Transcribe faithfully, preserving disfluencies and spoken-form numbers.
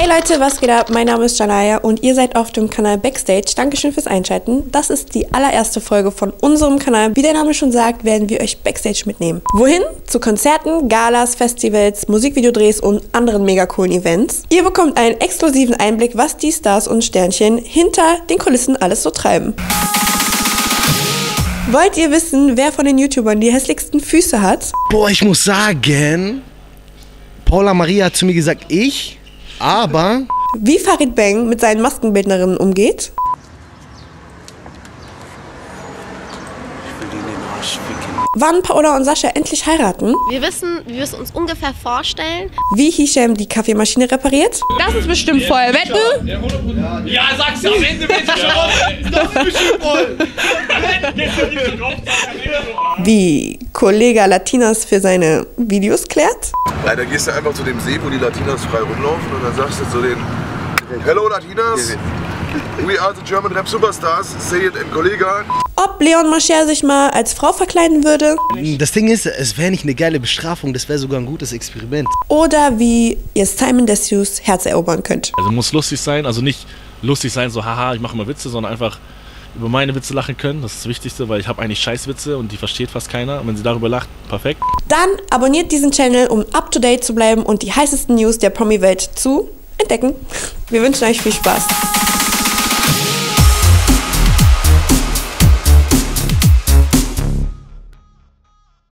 Hey Leute, was geht ab? Mein Name ist Janaya und ihr seid auf dem Kanal Backstage. Dankeschön fürs Einschalten. Das ist die allererste Folge von unserem Kanal. Wie der Name schon sagt, werden wir euch Backstage mitnehmen. Wohin? Zu Konzerten, Galas, Festivals, Musikvideodrehs und anderen mega coolen Events. Ihr bekommt einen exklusiven Einblick, was die Stars und Sternchen hinter den Kulissen alles so treiben. Wollt ihr wissen, wer von den YouTubern die hässlichsten Füße hat? Boah, ich muss sagen, Paula Maria hat zu mir gesagt, ich, aber... Wie Farid Bang mit seinen Maskenbildnerinnen umgeht? Wann Paola und Sascha endlich heiraten? Wir wissen, wie wir es uns ungefähr vorstellen. Wie Hisham die Kaffeemaschine repariert? Das ist bestimmt voll. Wetten? Ja, sag's ja, am Ende wird es schon. Das ist bestimmt voll. Wie Kollega Latinas für seine Videos klärt? Ja, da gehst du einfach zu dem See, wo die Latinas frei rumlaufen und dann sagst du zu den Hello Latinas, we are the German Rap Superstars, say it in Kollega. Ob Leon Mascher sich mal als Frau verkleiden würde? Das Ding ist, es wäre nicht eine geile Bestrafung, das wäre sogar ein gutes Experiment. Oder wie ihr Simon Desue Herz erobern könnt? Also muss lustig sein, also nicht lustig sein, so haha, ich mache mal Witze, sondern einfach über meine Witze lachen können. Das ist das Wichtigste, weil ich habe eigentlich Scheißwitze und die versteht fast keiner. Und wenn sie darüber lacht, perfekt. Dann abonniert diesen Channel, um up to date zu bleiben und die heißesten News der Promi-Welt zu entdecken. Wir wünschen euch viel Spaß.